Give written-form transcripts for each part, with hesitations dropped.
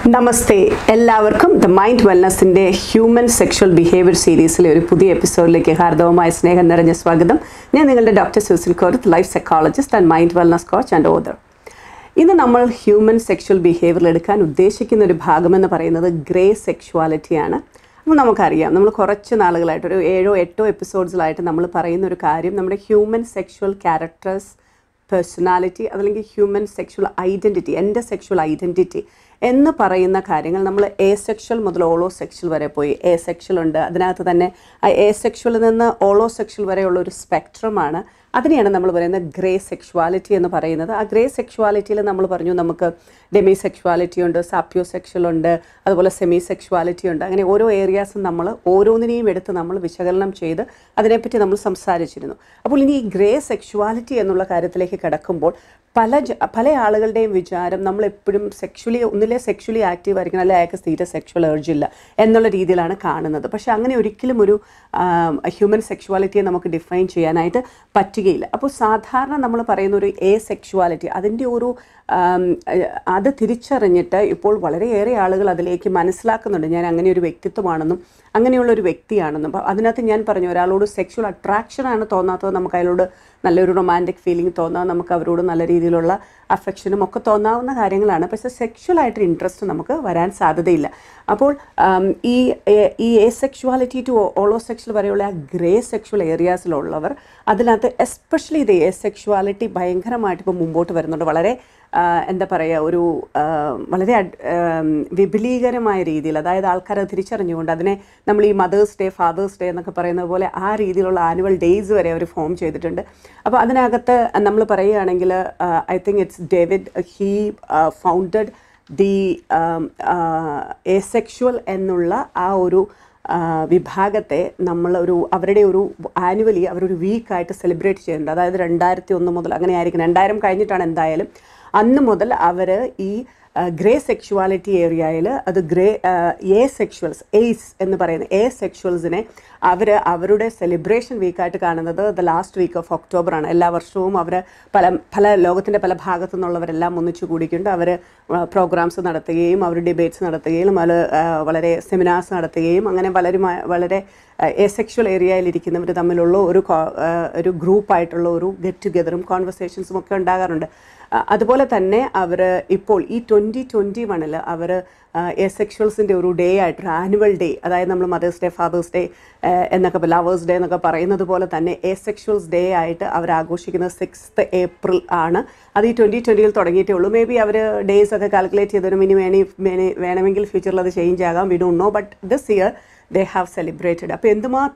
നമസ്തേ എല്ലാവർക്കും the mind വെൽനസിൻ്റെ human sexual behaviour സീരീസിലെ ഒരു പുതിയ എപ്പിസോഡിലേക്ക് ഹാർദവമായ സ്നേഹം നിറഞ്ഞ സ്വാഗതം. ഞാൻ നിങ്ങളുടെ doctor Susan Koruth, life psychologist and mind wellness coach and author. ഇന്ന് നമ്മൾ ഹ്യൂമൻ സെക്ഷൽ ബിഹേവിയറിൽ എടുക്കാൻ ഉദ്ദേശിക്കുന്ന ഒരു ഭാഗമെന്ന് പറയുന്നത് ഗ്രേ സെക്ഷുവാലിറ്റിയാണ്. അപ്പോൾ നമുക്കറിയാം, നമ്മൾ കുറച്ച് നാളുകളായിട്ട് ഒരു 7-8 എപ്പിസോഡ്സിലായിട്ട് നമ്മൾ പറയുന്ന ഒരു കാര്യം നമ്മുടെ ഹ്യൂമൻ സെക്ഷൽ ക്യാരക്ടേഴ്സ്, പേഴ്സണാലിറ്റി, അതല്ലെങ്കിൽ ഹ്യൂമൻ സെക്ഷൽ ഐഡൻറ്റിറ്റി, എൻ്റെ സെക്ഷൽ ഐഡൻറ്റിറ്റി എന്ന് പറയുന്ന കാര്യങ്ങൾ നമ്മൾ asexual മുതൽ allosexual വരെ പോയി. asexual ഉണ്ട്, അതിനകത്ത് തന്നെ ആ asexualൽ നിന്ന് allosexual വരെയുള്ള ഒരു സ്പെക്ട്രമാണ്. അതിനെയാണ് നമ്മൾ പറയുന്നത് ഗ്രേ സെക്ഷുവാലിറ്റി എന്ന് പറയുന്നത്. ആ ഗ്രേ സെക്ഷുവാലിറ്റിയിൽ നമ്മൾ പറഞ്ഞു നമുക്ക് ഡെമി സെക്ഷുവാലിറ്റി ഉണ്ട്, സാപ്പിയോ സെക്ഷൽ ഉണ്ട്, അതുപോലെ സെമി സെക്ഷുവാലിറ്റി ഉണ്ട്. അങ്ങനെ ഓരോ ഏരിയാസും നമ്മൾ ഓരോന്നിനെയും എടുത്ത് നമ്മൾ വിശകലനം ചെയ്ത് അതിനെപ്പറ്റി നമ്മൾ സംസാരിച്ചിരുന്നു. അപ്പോൾ ഇനി ഈ ഗ്രേ സെക്ഷുവാലിറ്റി എന്നുള്ള കാര്യത്തിലേക്ക് കിടക്കുമ്പോൾ പല ആളുകളുടെയും വിചാരം നമ്മളെപ്പോഴും ഒന്നിലെ സെക്ഷുവലി ആക്റ്റീവ് ആയിരിക്കണം, അല്ലെങ്കിൽ അയാൾക്ക് തീരെ സെക്ഷുവൽ ഏർജ് ഇല്ല എന്നുള്ള രീതിയിലാണ് കാണുന്നത്. പക്ഷേ അങ്ങനെ ഒരിക്കലും ഒരു ഹ്യൂമൻ സെക്ഷുവാലിറ്റിയെ നമുക്ക് ഡിഫൈൻ ചെയ്യാനായിട്ട് പറ്റുകയില്ല. അപ്പോൾ സാധാരണ നമ്മൾ പറയുന്ന ഒരു സെക്ഷുവാലിറ്റി, അതിൻ്റെ ഒരു അത് തിരിച്ചറിഞ്ഞിട്ട് ഇപ്പോൾ വളരെയേറെ ആളുകൾ അതിലേക്ക് മനസ്സിലാക്കുന്നുണ്ട്, ഞാൻ അങ്ങനെ ഒരു വ്യക്തിത്വമാണെന്നും അങ്ങനെയുള്ളൊരു വ്യക്തിയാണെന്നും. അപ്പോൾ അതിനകത്ത് ഞാൻ പറഞ്ഞു, ഒരാളോട് സെക്ഷുവൽ അട്രാക്ഷനാണ് തോന്നാത്തത്, നമുക്ക് അയാളോട് നല്ലൊരു റൊമാൻറ്റിക് ഫീലിംഗ് തോന്നാം, നമുക്ക് അവരോട് നല്ല രീതിയിലുള്ള അഫെക്ഷനും ഒക്കെ തോന്നാവുന്ന കാര്യങ്ങളാണ്. പക്ഷേ സെക്ഷുവലായിട്ട് ഇൻട്രസ്റ്റ് നമുക്ക് വരാൻ സാധ്യതയില്ല. അപ്പോൾ ഈ സെക്ഷുവാലിറ്റി ടു ഓളോസെക്ഷൽ വരെയുള്ള ആ ഗ്രേ സെക്ഷുവൽ ഏരിയാസിലുള്ളവർ, അതിനകത്ത് എസ്പെഷ്യലി ഇത് സെക്ഷുവാലിറ്റി ഭയങ്കരമായിട്ട് ഇപ്പോൾ മുമ്പോട്ട് വരുന്നുണ്ട്. വളരെ എന്താ പറയുക, ഒരു വളരെ വിപുലീകരമായ രീതിയിൽ, അതായത് ആൾക്കാരത് തിരിച്ചറിഞ്ഞുകൊണ്ട് അതിനെ നമ്മൾ ഈ മദേഴ്സ് ഡേ, ഫാദേഴ്സ് ഡേ എന്നൊക്കെ പറയുന്നത് പോലെ ആ രീതിയിലുള്ള ആനുവൽ ഡേയ്സ് വരെ അവർ ഫോം ചെയ്തിട്ടുണ്ട്. അപ്പോൾ അതിനകത്ത് നമ്മൾ പറയുകയാണെങ്കിൽ I think it's David, he founded the asexual എന്നുള്ള ആ ഒരു വിഭാഗത്തെ അവരുടെ ഒരു ആനുവലി അവരൊരു വീക്കായിട്ട് സെലിബ്രേറ്റ് ചെയ്യുന്നുണ്ട്. അതായത് 2001 മുതൽ, അങ്ങനെ ആയിരിക്കും, 2000 കഴിഞ്ഞിട്ടാണ് എന്തായാലും, അന്ന് മുതൽ അവർ ഈ ഗ്രേ സെക്ഷുവാലിറ്റി ഏരിയയിൽ അത് asexuals, എന്ന് പറയുന്ന asexualസിനെ അവരുടെ സെലിബ്രേഷൻ വീക്കായിട്ട് കാണുന്നത് ദ ലാസ്റ്റ് വീക്ക് ഓഫ് ഒക്ടോബറാണ്. എല്ലാ വർഷവും അവർ പല ലോകത്തിൻ്റെ പല ഭാഗത്തു നിന്നുള്ളവരെല്ലാം ഒന്നിച്ചു കൂടിക്കൊണ്ട് അവർ പ്രോഗ്രാംസ് നടത്തുകയും അവർ ഡിബേറ്റ്സ് നടത്തുകയും വളരെ സെമിനാർസ് നടത്തുകയും അങ്ങനെ വളരെ asexual ഏരിയയിലിരിക്കുന്നവർ തമ്മിലുള്ള ഒരു ഗ്രൂപ്പായിട്ടുള്ള ഒരു ഗെറ്റ് ടുഗെദറും കോൺവെർസേഷൻസും ഒക്കെ ഉണ്ടാകാറുണ്ട്. അതുപോലെ തന്നെ അവർ ഇപ്പോൾ ഈ 2021 അവർ asexualസിൻ്റെ ഒരു ഡേ ആയിട്ട്, ഒരു ആനുവൽ ഡേ, അതായത് നമ്മൾ മദേഴ്സ് ഡേ, ഫാദേഴ്സ് ഡേ എന്നൊക്കെ, ലവേഴ്സ് ഡേ എന്നൊക്കെ പറയുന്നത് പോലെ തന്നെ asexuals ഡേ ആയിട്ട് അവർ ആഘോഷിക്കുന്നത് 6th April ആണ്. അത് ഈ 2020 തുടങ്ങിയിട്ടേ ഉള്ളൂ. മേ ബി അവർ ഡേയ്സ് ഒക്കെ കാൽക്കുലേറ്റ് ചെയ്തതിനും ഇനി വേണമെങ്കിൽ ഫ്യൂച്ചറിൽ അത് ചേഞ്ച് ആകാം, we don't know, but this year they have celebrated. അപ്പോൾ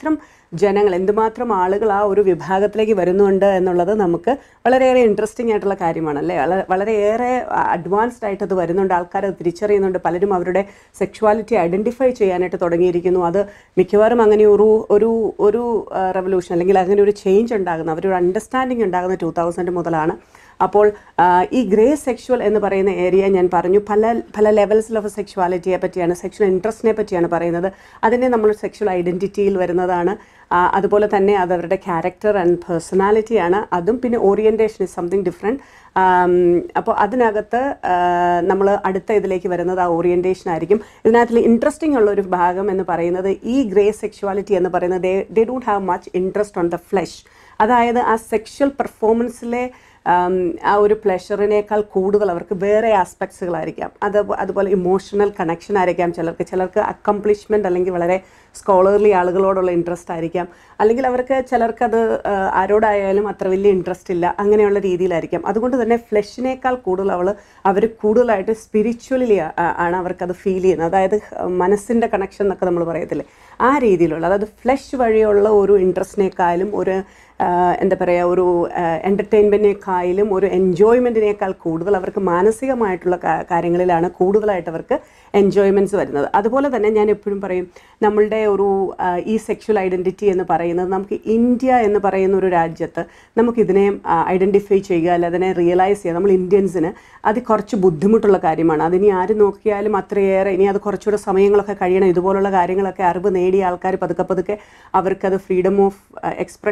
എന്തുമാത്രം ആളുകൾ ആ ഒരു വിഭാഗത്തിലേക്ക് വരുന്നുണ്ട് എന്നുള്ളത് നമുക്ക് വളരെയേറെ ഇൻട്രസ്റ്റിംഗ് ആയിട്ടുള്ള കാര്യമാണ്, അല്ലേ? വളരെയേറെ അഡ്വാൻസ്ഡ് ആയിട്ട് അത് വരുന്നുണ്ട്, ആൾക്കാർ അത് തിരിച്ചറിയുന്നുണ്ട്, പലരും അവരുടെ സെക്ഷുവാലിറ്റി ഐഡൻറ്റിഫൈ ചെയ്യാനായിട്ട് തുടങ്ങിയിരിക്കുന്നു. അത് മിക്കവാറും അങ്ങനെ ഒരു റെവല്യൂഷൻ, അല്ലെങ്കിൽ അങ്ങനെ ഒരു ചേഞ്ച് ഉണ്ടാകുന്ന, അവരൊരു അണ്ടർസ്റ്റാൻഡിങ് ഉണ്ടാകുന്ന 2000 മുതലാണ്. അപ്പോൾ ഈ ഗ്രേ സെക്ഷുവൽ എന്ന് പറയുന്ന ഏരിയ ഞാൻ പറഞ്ഞു പല ലെവൽസിൽ ഓഫ് സെക്ഷുവാലിറ്റിയെ പറ്റിയാണ്, സെക്ഷൽ ഇൻട്രസ്റ്റിനെ പറ്റിയാണ് പറയുന്നത്. അതിനെ നമ്മൾ സെക്ഷൽ ഐഡൻറ്റിറ്റിയിൽ വരുന്നതാണ്. അതുപോലെ തന്നെ അത് അവരുടെ ക്യാരക്ടർ ആൻഡ് പേഴ്സണാലിറ്റിയാണ്. അതും പിന്നെ ഓറിയൻറ്റേഷൻ ഇസ് സംതിങ് ഡിഫറെൻറ്റ്. അപ്പോൾ അതിനകത്ത് നമ്മൾ അടുത്ത ഇതിലേക്ക് വരുന്നത് ആ ഓറിയൻറ്റേഷൻ ആയിരിക്കും. ഇതിനകത്തിൽ ഇൻട്രസ്റ്റിംഗ് ഉള്ള ഒരു ഭാഗം എന്ന് പറയുന്നത് ഈ ഗ്രേ സെക്ഷുവാലിറ്റി എന്ന് പറയുന്നത് they don't have much interest on the flesh. അതായത് ആ സെക്ഷൽ പെർഫോമൻസിലെ ആ ഒരു പ്ലഷറിനേക്കാൾ കൂടുതൽ അവർക്ക് വേറെ ആസ്പെക്ട്സുകളായിരിക്കാം. അതുപോലെ ഇമോഷണൽ കണക്ഷൻ ആയിരിക്കാം ചിലർക്ക് അക്കംപ്ലിഷ്മെൻറ്റ്, അല്ലെങ്കിൽ വളരെ സ്കോളർലി ആളുകളോടുള്ള ഇൻട്രസ്റ്റ് ആയിരിക്കാം, അല്ലെങ്കിൽ ചിലർക്കത് ആരോടായാലും അത്ര വലിയ ഇൻട്രസ്റ്റ് ഇല്ല, അങ്ങനെയുള്ള രീതിയിലായിരിക്കാം. അതുകൊണ്ട് തന്നെ ഫ്ലെഷിനേക്കാൾ കൂടുതൽ അവർ കൂടുതലായിട്ട് സ്പിരിച്വലി ആണ് അവർക്കത് ഫീൽ ചെയ്യുന്നത്. അതായത് മനസ്സിൻ്റെ കണക്ഷൻ എന്നൊക്കെ നമ്മൾ പറയത്തില്ലേ, ആ രീതിയിലുള്ള, അതായത് ഫ്ലെഷ് വഴിയുള്ള ഒരു ഇൻട്രസ്റ്റിനേക്കാളും ഒരു എന്താ പറയുക, ഒരു എൻ്റർടൈൻമെൻറ്റിനേക്കാളും ഒരു എൻജോയ്മെൻറ്റിനേക്കാൾ കൂടുതൽ അവർക്ക് മാനസികമായിട്ടുള്ള കാര്യങ്ങളിലാണ് കൂടുതലായിട്ട് അവർക്ക് എൻജോയ്മെൻറ്റ്സ് വരുന്നത്. അതുപോലെ തന്നെ ഞാൻ എപ്പോഴും പറയും, നമ്മളുടെ ഈ സെക്ഷൽ ഐഡൻറ്റിറ്റി എന്ന് പറയുന്നത് നമുക്ക് ഇന്ത്യ എന്ന് പറയുന്ന ഒരു രാജ്യത്ത് നമുക്കിതിനെ ഐഡൻറ്റിഫൈ ചെയ്യുക, അല്ല അതിനെ റിയലൈസ് ചെയ്യുക, നമ്മൾ ഇന്ത്യൻസിന് അത് കുറച്ച് ബുദ്ധിമുട്ടുള്ള കാര്യമാണ്. അതിനി ആര് നോക്കിയാലും അത്രയേറെ, ഇനി അത് കുറച്ചുകൂടെ സമയങ്ങളൊക്കെ കഴിയണം. ഇതുപോലുള്ള കാര്യങ്ങളൊക്കെ അറിവ് നേടിയ ആൾക്കാർ പതുക്കെ അവർക്കത് ഫ്രീഡം ഓഫ് എക്സ്പ്രഷനൊക്കെ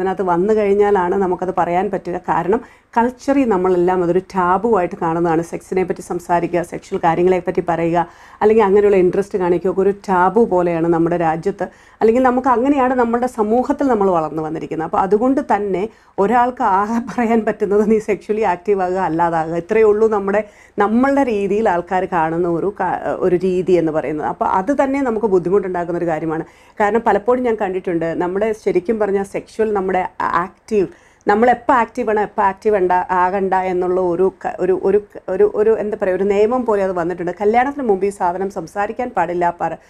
അതിനകത്ത് വന്നു കഴിഞ്ഞാലാണ് നമുക്കത് പറയാൻ പറ്റുക. കാരണം കൾച്ചറി നമ്മളെല്ലാം അതൊരു ടാബുവായിട്ട് കാണുന്നതാണ്. സെക്സിനെ പറ്റി സംസാരിക്കുക, സെക്ഷൽ കാര്യങ്ങളെ പറ്റി പറയുക, അല്ലെങ്കിൽ അങ്ങനെയുള്ള ഇൻട്രസ്റ്റ് കാണിക്കുകയൊക്കെ ഒരു ടാബു പോലെയാണ് നമ്മുടെ രാജ്യത്ത്, അല്ലെങ്കിൽ നമുക്ക് അങ്ങനെയാണ് നമ്മുടെ സമൂഹത്തിൽ നമ്മൾ വളർന്നു വന്നിരിക്കുന്നത്. അപ്പോൾ അതുകൊണ്ട് തന്നെ ഒരാൾക്ക് ആകെ പറയാൻ പറ്റുന്നത് നീ സെക്ഷലി ആക്റ്റീവ് ആകുക, അല്ലാതാകുക, ഇത്രയേ ഉള്ളൂ നമ്മളുടെ രീതിയിൽ ആൾക്കാർ കാണുന്ന ഒരു രീതി എന്ന് പറയുന്നത്. അപ്പോൾ അത് തന്നെ നമുക്ക് ബുദ്ധിമുട്ടുണ്ടാക്കുന്ന ഒരു കാര്യമാണ്. കാരണം പലപ്പോഴും ഞാൻ കണ്ടിട്ടുണ്ട് നമ്മുടെ ശരിക്കും പറഞ്ഞാൽ സെക്ഷൽ നമ്മുടെ ആക്റ്റീവ്, നമ്മളെപ്പോൾ ആക്റ്റീവ് ആണ് എപ്പോൾ ആക്റ്റീവ് ആകണ്ട എന്നുള്ള ഒരു എന്താ പറയുക, ഒരു നിയമം പോലെ അത് വന്നിട്ടുണ്ട്. കല്യാണത്തിന് മുമ്പ് ഈ സാധനം സംസാരിക്കാൻ പാടില്ല,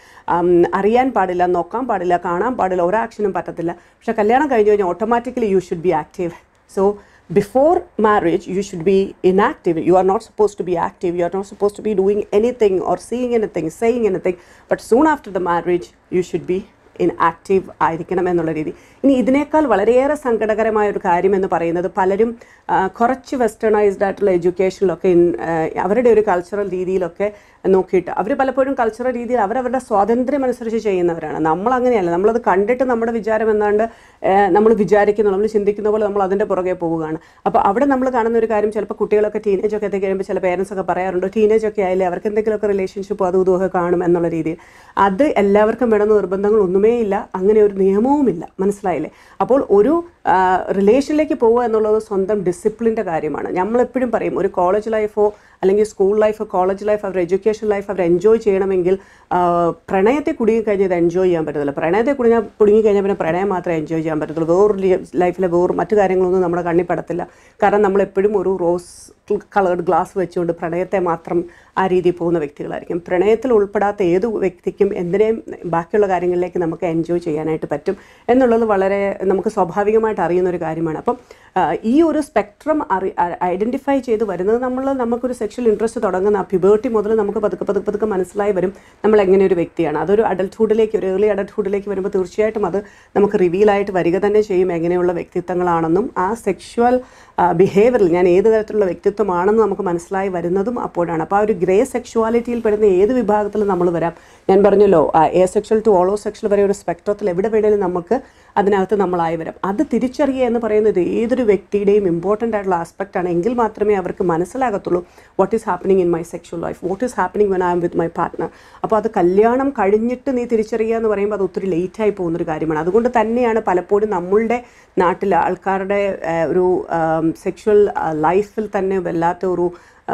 അറിയാൻ പാടില്ല, നോക്കാൻ പാടില്ല, കാണാൻ പാടില്ല, ഒരാക്ഷനും പറ്റത്തില്ല. പക്ഷെ കല്യാണം കഴിഞ്ഞ് കഴിഞ്ഞാൽ automatically you should be active. So before marriage you should be inactive. You are not supposed to be active. You are not supposed to be doing anything or seeing anything, saying anything. But soon after the marriage you should be active ആയിരിക്കണം എന്നുള്ള രീതി. ഇനി ഇതിനേക്കാൾ വളരെയേറെ സങ്കടകരമായ ഒരു കാര്യം എന്ന് പറയുന്നത്, പലരും കുറച്ച് വെസ്റ്റേണൈസ്ഡ് ആയിട്ടുള്ള എഡ്യൂക്കേഷനിലൊക്കെ അവരുടെ ഒരു കൾച്ചറൽ രീതിയിലൊക്കെ നോക്കിയിട്ട് അവർ പലപ്പോഴും കൾച്ചറൽ രീതിയിൽ അവരവരുടെ സ്വാതന്ത്ര്യം അനുസരിച്ച് ചെയ്യുന്നവരാണ്. നമ്മളങ്ങനെയല്ല. നമ്മളത് കണ്ടിട്ട് നമ്മുടെ വിചാരം എന്താണ്ട് നമ്മൾ വിചാരിക്കുന്നു, നമ്മൾ ചിന്തിക്കുന്ന പോലെ നമ്മൾ അതിൻ്റെ പുറകെ പോവുകയാണ്. അപ്പോൾ അവിടെ നമ്മൾ കാണുന്ന ഒരു കാര്യം, ചിലപ്പോൾ കുട്ടികളൊക്കെ ടീനേജൊക്കെ എത്തി കഴിയുമ്പോൾ ചില പേരൻസ് ഒക്കെ പറയാറുണ്ട്, ടീനേജൊക്കെ ആയാലേ അവർക്ക് എന്തെങ്കിലുമൊക്കെ റിലേഷൻഷിപ്പ് അതും ഇതുമൊക്കെ കാണും എന്നുള്ള രീതിയിൽ. അത് എല്ലാവർക്കും വേണമെന്ന് നിർബന്ധങ്ങളൊന്നുമേ ഇല്ല, അങ്ങനെ ഒരു നിയമവുമില്ല. മനസ്സിലായില്ലേ? അപ്പോൾ ഒരു റിലേഷനിലേക്ക് പോവുക എന്നുള്ളത് സ്വന്തം ഡിസിപ്ലിൻ്റെ കാര്യമാണ്. നമ്മളെപ്പോഴും പറയും, ഒരു കോളേജ് ലൈഫോ അല്ലെങ്കിൽ സ്കൂൾ ലൈഫ്, കോളേജ് ലൈഫ്, അവരുടെ എഡ്യൂക്കേഷൻ ലൈഫ് അവർ എൻജോയ് ചെയ്യണമെങ്കിൽ പ്രണയത്തെ കുടുങ്ങിക്കഴിഞ്ഞാൽ ഇത് എൻജോയ് ചെയ്യാൻ പറ്റത്തില്ല. പ്രണയത്തെ കുടുങ്ങിക്കഴിഞ്ഞാൽ പിന്നെ പ്രണയം മാത്രമേ എൻജോയ് ചെയ്യാൻ പറ്റത്തുള്ളൂ. വേറൊരു ലൈഫിലെ മറ്റു കാര്യങ്ങളൊന്നും നമ്മുടെ കണ്ണിൽ പെടത്തില്ല. കാരണം നമ്മളെപ്പോഴും ഒരു റോസ് കളേർഡ് ഗ്ലാസ് വെച്ചുകൊണ്ട് പ്രണയത്തെ മാത്രം ആ രീതിയിൽ പോകുന്ന വ്യക്തികളായിരിക്കും. പ്രണയത്തിൽ ഉൾപ്പെടാത്ത ഏത് വ്യക്തിക്കും എന്തിനേയും ബാക്കിയുള്ള കാര്യങ്ങളിലേക്ക് നമുക്ക് എൻജോയ് ചെയ്യാനായിട്ട് പറ്റും എന്നുള്ളത് വളരെ നമുക്ക് സ്വാഭാവികമായിട്ട് അറിയുന്നൊരു കാര്യമാണ്. അപ്പം ഈ ഒരു സ്പെക്ട്രം ഐഡൻറ്റിഫൈ ചെയ്ത് വരുന്നത് നമുക്കൊരു സെക്ഷൽ ഇൻട്രസ്റ്റ് തുടങ്ങുന്ന പ്യൂബേർട്ടി മുതൽ നമുക്ക് പതുക്കെ മനസ്സിലായി വരും നമ്മൾ എങ്ങനെ ഒരു വ്യക്തിയാണ്. അതൊരു അഡൽട്ട്ഹുഡിലേക്ക്, ഒരു ഏർലി അഡൽട്ട്ഹുഡിലേക്ക് വരുമ്പോൾ തീർച്ചയായിട്ടും അത് നമുക്ക് റിവീലായിട്ട് വരിക തന്നെ ചെയ്യും എങ്ങനെയുള്ള വ്യക്തിത്വങ്ങളാണെന്നും ആ സെക്ഷൽ ബിഹേവിയറിൽ ഞാൻ ഏത് തരത്തിലുള്ള വ്യക്തിത്വമാണെന്ന് നമുക്ക് മനസ്സിലായി വരുന്നതും അപ്പോഴാണ്. അപ്പോൾ ആ ഒരു ഗ്രേ സെക്ഷുവാലിറ്റിയിൽ പെടുന്ന ഏത് വിഭാഗത്തിലും നമ്മൾ വരാം. ഞാൻ പറഞ്ഞല്ലോ, asexual to allosexual വരെ ഒരു സ്പെക്ട്രത്തിൽ എവിടെ വേണേലും നമുക്ക് അതിനകത്ത് നമ്മളായി വരാം. അത് തിരിച്ചറിയുക എന്ന് പറയുന്നത് ഏതൊരു വ്യക്തിയുടെയും ഇമ്പോർട്ടൻ്റ് ആയിട്ടുള്ള ആസ്പെക്റ്റ് ആണ്. എങ്കിൽ മാത്രമേ അവർക്ക് മനസ്സിലാകത്തുള്ളൂ what is happening in my sexual life, what is happening when I am with my partner. അപ്പോൾ അത് കല്യാണം കഴിഞ്ഞിട്ട് നീ തിരിച്ചറിയുക എന്ന് പറയുമ്പോൾ അത് ഒത്തിരി ലേറ്റായി പോകുന്നൊരു കാര്യമാണ്. അതുകൊണ്ട് തന്നെയാണ് പലപ്പോഴും നമ്മളുടെ നാട്ടിൽ ആൾക്കാരുടെ ഒരു സെക്ഷൽ ലൈഫിൽ തന്നെ വല്ലാത്ത ഒരു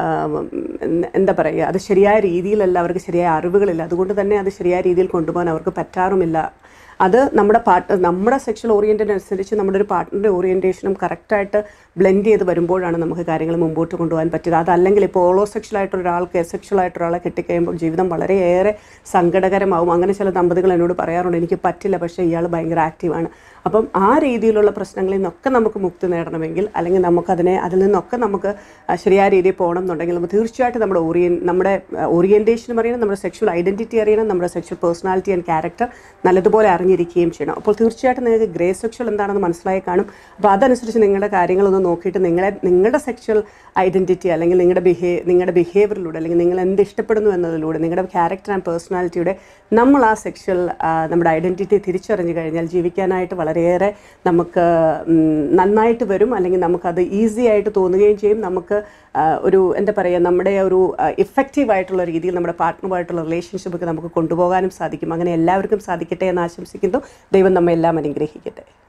എന്താ പറയുക, അത് ശരിയായ രീതിയിലല്ല, അവർക്ക് ശരിയായ അറിവുകളില്ല. അതുകൊണ്ട് തന്നെ അത് ശരിയായ രീതിയിൽ കൊണ്ടുപോകാൻ അവർക്ക് പറ്റാറുമില്ല. അത് നമ്മുടെ സെക്ഷൽ ഓറിയൻറ്റഡ് അനുസരിച്ച് നമ്മുടെ ഒരു പാർട്ട്ണറുടെ ഓറിയൻറ്റേഷനും കറക്റ്റായിട്ട് ബ്ലെൻഡ് ചെയ്ത് വരുമ്പോഴാണ് നമുക്ക് കാര്യങ്ങൾ മുമ്പോട്ട് കൊണ്ടുപോകാൻ പറ്റുക. അതല്ലെങ്കിൽ ഇപ്പോൾ ഓളോസെക്ഷൽ ആയിട്ടൊരാൾക്ക് എസെക്ഷൽ ആയിട്ടൊരാളെ കിട്ടിക്കഴിയുമ്പോൾ ജീവിതം വളരെയേറെ സങ്കടകരമാവും. അങ്ങനെ ചില ദമ്പതികൾ എന്നോട് പറയാറുണ്ട്, എനിക്ക് പറ്റില്ല, പക്ഷേ ഇയാൾ ഭയങ്കര ആക്റ്റീവാണ്. അപ്പം ആ രീതിയിലുള്ള പ്രശ്നങ്ങളിൽ നിന്നൊക്കെ നമുക്ക് മുക്തി നേടണമെങ്കിൽ, അല്ലെങ്കിൽ അതിൽ നിന്നൊക്കെ നമുക്ക് ശരിയായ രീതിയിൽ പോകണം എന്നുണ്ടെങ്കിൽ നമുക്ക് തീർച്ചയായിട്ടും നമ്മുടെ ഓറിയൻറ്റേഷൻ അറിയണം, നമ്മുടെ സെക്ഷൽ ഐഡൻറ്റിറ്റി അറിയണം, നമ്മുടെ സെക്ഷൽ പേഴ്സണാലിറ്റി ആൻഡ് ക്യാരക്ടർ നല്ലതുപോലെ അറിഞ്ഞിരിക്കുകയും ചെയ്യണം. അപ്പോൾ തീർച്ചയായിട്ടും നിങ്ങൾക്ക് ഗ്രേ സെക്ഷൽ എന്താണെന്ന് മനസ്സിലായി കാണും. അപ്പോൾ അതനുസരിച്ച് നിങ്ങളുടെ കാര്യങ്ങളൊന്ന് നോക്കിയിട്ട് നിങ്ങളുടെ സെക്ഷൽ ഐഡൻറ്റിറ്റി അല്ലെങ്കിൽ നിങ്ങളുടെ ബിഹേവിയറിലൂടെ, അല്ലെങ്കിൽ നിങ്ങൾ എന്ത് ഇഷ്ടപ്പെടുന്നു എന്നതിലൂടെ, നിങ്ങളുടെ ക്യാരക്ടർ ആൻഡ് പേഴ്സണാലിറ്റിയുടെ നമ്മൾ ആ സെക്ഷൽ നമ്മുടെ ഐഡൻറ്റിറ്റി തിരിച്ചറിഞ്ഞു കഴിഞ്ഞാൽ ജീവിക്കാനായിട്ട് വളരെയേറെ നമുക്ക് നന്നായിട്ട് വരും. അല്ലെങ്കിൽ നമുക്കത് ഈസി ആയിട്ട് തോന്നുകയും ചെയ്യും. നമുക്ക് ഒരു എന്താ പറയുക, നമ്മുടെ ഒരു ഇഫക്റ്റീവായിട്ടുള്ള രീതിയിൽ നമ്മുടെ പാർട്ട്ണറുമായിട്ടുള്ള റിലേഷൻഷിപ്പൊക്കെ നമുക്ക് കൊണ്ടുപോകാനും സാധിക്കും. അങ്ങനെ എല്ലാവർക്കും സാധിക്കട്ടെ എന്ന് ആശംസിക്കുന്നു. ദൈവം നമ്മെ എല്ലാം അനുഗ്രഹിക്കട്ടെ.